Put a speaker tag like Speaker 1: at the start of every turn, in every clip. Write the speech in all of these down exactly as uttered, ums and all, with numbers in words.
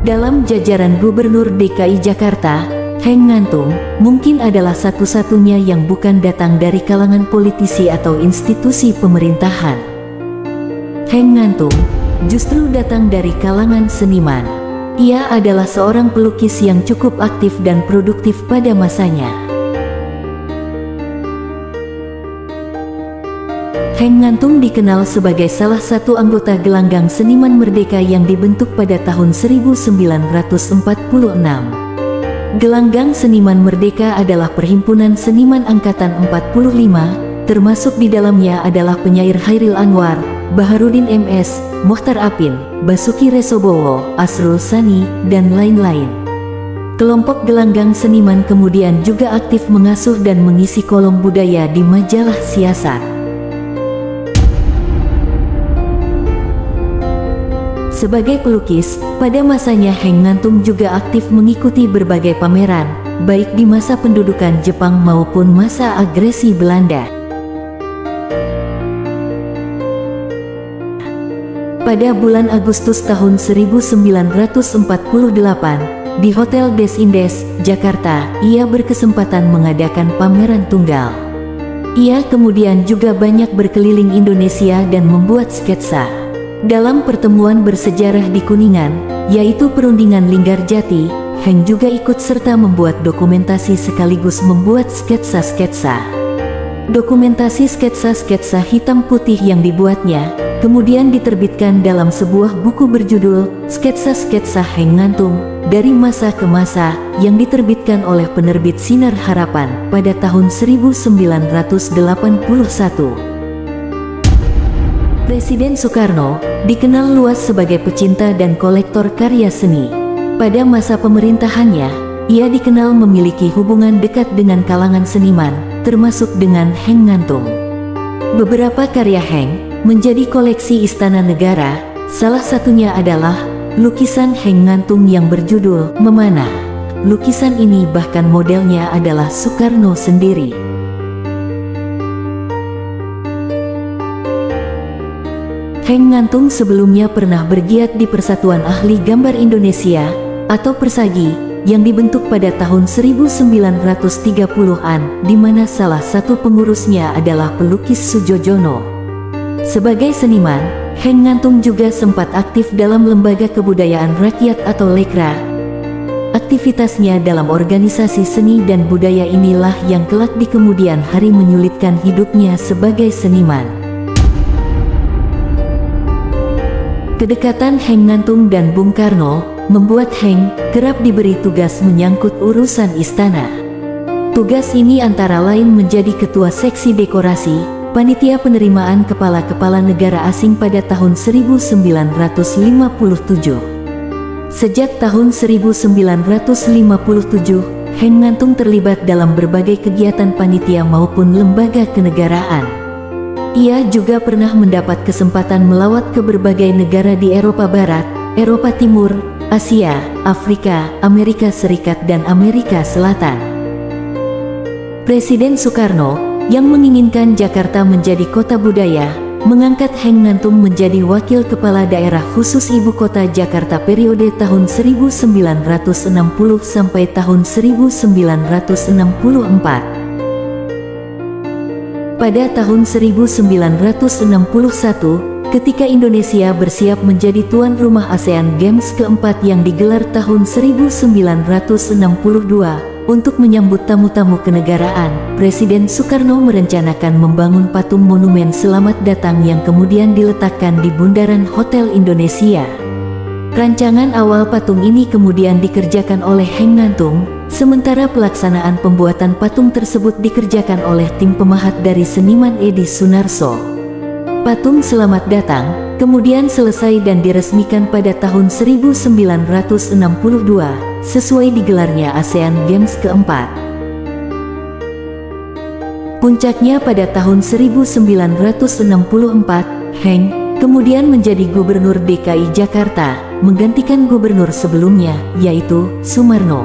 Speaker 1: Dalam jajaran Gubernur D K I Jakarta, Heng Ngantung mungkin adalah satu-satunya yang bukan datang dari kalangan politisi atau institusi pemerintahan. Heng Ngantung justru datang dari kalangan seniman. Ia adalah seorang pelukis yang cukup aktif dan produktif pada masanya. Heng Ngantung dikenal sebagai salah satu anggota gelanggang seniman merdeka yang dibentuk pada tahun seribu sembilan ratus empat puluh enam. Gelanggang Seniman Merdeka adalah perhimpunan seniman angkatan empat puluh lima, termasuk di dalamnya adalah penyair Chairil Anwar, Baharudin M S, Mochtar Apin, Basuki Resobowo, Asrul Sani, dan lain-lain. Kelompok gelanggang seniman kemudian juga aktif mengasuh dan mengisi kolom budaya di majalah Siasat. Sebagai pelukis, pada masanya Heng Ngantung juga aktif mengikuti berbagai pameran, baik di masa pendudukan Jepang maupun masa agresi Belanda. Pada bulan Agustus tahun seribu sembilan ratus empat puluh delapan, di Hotel Des Indes, Jakarta, ia berkesempatan mengadakan pameran tunggal. Ia kemudian juga banyak berkeliling Indonesia dan membuat sketsa. Dalam pertemuan bersejarah di Kuningan, yaitu Perundingan Linggarjati, Heng juga ikut serta membuat dokumentasi sekaligus membuat sketsa-sketsa. Dokumentasi sketsa-sketsa hitam putih yang dibuatnya, kemudian diterbitkan dalam sebuah buku berjudul Sketsa-Sketsa Heng Ngantung, Dari Masa ke Masa, yang diterbitkan oleh penerbit Sinar Harapan pada tahun seribu sembilan ratus delapan puluh satu. Presiden Soekarno dikenal luas sebagai pecinta dan kolektor karya seni. Pada masa pemerintahannya, ia dikenal memiliki hubungan dekat dengan kalangan seniman, termasuk dengan Heng Ngantung. Beberapa karya Heng menjadi koleksi Istana Negara, salah satunya adalah lukisan Heng Ngantung yang berjudul Memanah. Lukisan ini bahkan modelnya adalah Soekarno sendiri. Heng Ngantung sebelumnya pernah bergiat di Persatuan Ahli Gambar Indonesia, atau Persagi, yang dibentuk pada tahun seribu sembilan ratus tiga puluhan, di mana salah satu pengurusnya adalah pelukis Sujojono. Sebagai seniman, Heng Ngantung juga sempat aktif dalam Lembaga Kebudayaan Rakyat atau Lekra. Aktivitasnya dalam organisasi seni dan budaya inilah yang kelak di kemudian hari menyulitkan hidupnya sebagai seniman. Kedekatan Heng Ngantung dan Bung Karno membuat Heng kerap diberi tugas menyangkut urusan istana. Tugas ini antara lain menjadi ketua seksi dekorasi, panitia penerimaan kepala-kepala negara asing pada tahun seribu sembilan ratus lima puluh tujuh. Sejak tahun seribu sembilan ratus lima puluh tujuh, Heng Ngantung terlibat dalam berbagai kegiatan panitia maupun lembaga kenegaraan. Ia juga pernah mendapat kesempatan melawat ke berbagai negara di Eropa Barat, Eropa Timur, Asia, Afrika, Amerika Serikat dan Amerika Selatan. Presiden Soekarno, yang menginginkan Jakarta menjadi kota budaya, mengangkat Heng Ngantung menjadi wakil kepala daerah khusus ibu kota Jakarta periode tahun seribu sembilan ratus enam puluh sampai tahun seribu sembilan ratus enam puluh empat. Pada tahun seribu sembilan ratus enam puluh satu, ketika Indonesia bersiap menjadi tuan rumah ASEAN Games keempat yang digelar tahun seribu sembilan ratus enam puluh dua, untuk menyambut tamu-tamu kenegaraan, Presiden Soekarno merencanakan membangun patung monumen selamat datang yang kemudian diletakkan di bundaran Hotel Indonesia. Rancangan awal patung ini kemudian dikerjakan oleh Heng Ngantung, sementara pelaksanaan pembuatan patung tersebut dikerjakan oleh tim pemahat dari seniman Edi Sunarso. Patung Selamat Datang kemudian selesai dan diresmikan pada tahun seribu sembilan ratus enam puluh dua, sesuai digelarnya ASEAN Games keempat. Puncaknya pada tahun seribu sembilan ratus enam puluh empat, Heng kemudian menjadi Gubernur D K I Jakarta, menggantikan gubernur sebelumnya, yaitu Sumarno.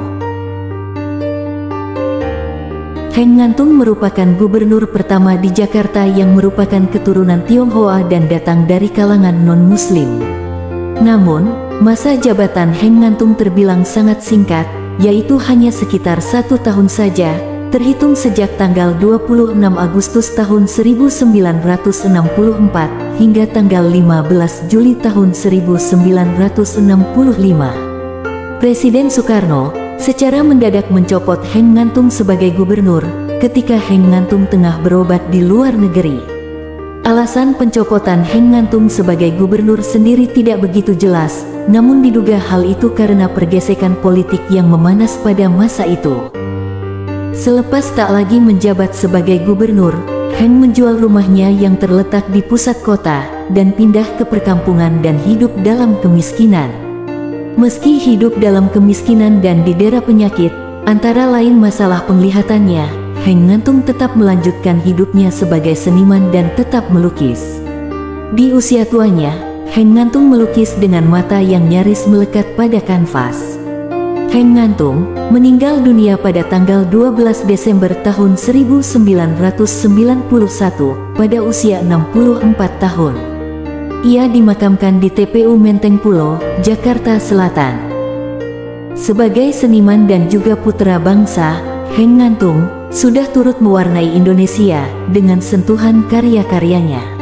Speaker 1: Heng Ngantung merupakan gubernur pertama di Jakarta yang merupakan keturunan Tionghoa dan datang dari kalangan non-muslim. Namun, Masa jabatan Heng Ngantung terbilang sangat singkat, yaitu hanya sekitar satu tahun saja, terhitung sejak tanggal dua puluh enam Agustus tahun seribu sembilan ratus enam puluh empat hingga tanggal lima belas Juli tahun seribu sembilan ratus enam puluh lima. Presiden Soekarno secara mendadak mencopot Heng Ngantung sebagai gubernur ketika Heng Ngantung tengah berobat di luar negeri. Alasan pencopotan Heng Ngantung sebagai gubernur sendiri tidak begitu jelas, namun diduga hal itu karena pergesekan politik yang memanas pada masa itu. Selepas tak lagi menjabat sebagai gubernur, Heng menjual rumahnya yang terletak di pusat kota dan pindah ke perkampungan dan hidup dalam kemiskinan. Meski hidup dalam kemiskinan dan didera penyakit, antara lain masalah penglihatannya, Heng Ngantung tetap melanjutkan hidupnya sebagai seniman dan tetap melukis. Di usia tuanya, Heng Ngantung melukis dengan mata yang nyaris melekat pada kanvas. Heng Ngantung meninggal dunia pada tanggal dua belas Desember tahun seribu sembilan ratus sembilan puluh satu pada usia enam puluh empat tahun. Ia dimakamkan di T P U Menteng Pulo, Jakarta Selatan. Sebagai seniman dan juga putra bangsa, Heng Ngantung sudah turut mewarnai Indonesia dengan sentuhan karya-karyanya.